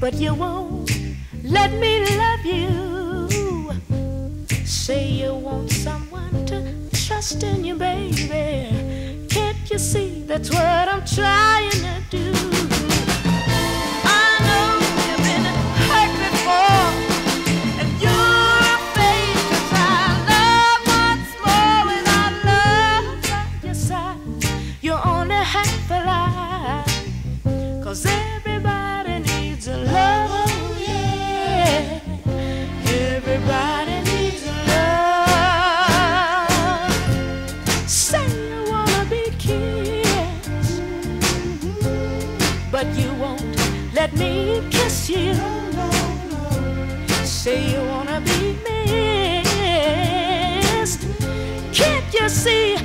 but you won't let me love you. Say you want someone to trust in you, baby. Can't you see that's what I'm trying to do? I know you've been hurt before, and you're afraid to try love once more without love by your side. You're only half alive, 'cause everybody needs a love, oh yeah. Everybody needs a love. Say you wanna be kissed, but you won't let me kiss you. Say you wanna be missed, can't you see